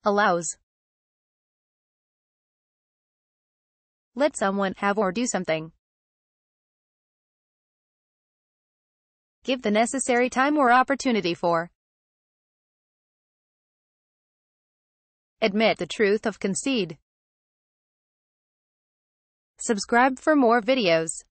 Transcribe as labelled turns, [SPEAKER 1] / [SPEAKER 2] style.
[SPEAKER 1] allows. Let someone have or do something. Give the necessary time or opportunity for. Admit the truth of concede. Subscribe for more videos.